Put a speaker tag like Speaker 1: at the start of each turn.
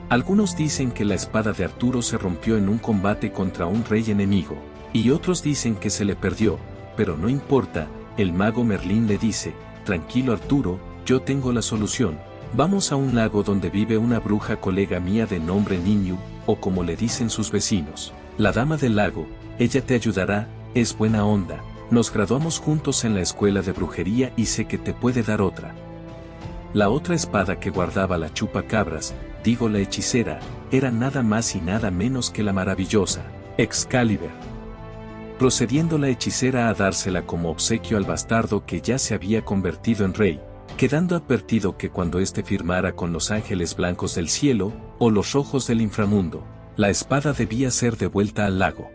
Speaker 1: Algunos dicen que la espada de Arturo se rompió en un combate contra un rey enemigo, y otros dicen que se le perdió, pero no importa, el mago Merlín le dice, tranquilo Arturo, yo tengo la solución, vamos a un lago donde vive una bruja colega mía de nombre Niñu, o como le dicen sus vecinos, la dama del lago, ella te ayudará, es buena onda, nos graduamos juntos en la escuela de brujería y sé que te puede dar otra. La otra espada que guardaba la chupacabras, digo la hechicera, era nada más y nada menos que la maravillosa Excalibur. Procediendo la hechicera a dársela como obsequio al bastardo que ya se había convertido en rey, quedando advertido que cuando éste firmara con los ángeles blancos del cielo, o los rojos del inframundo, la espada debía ser devuelta al lago.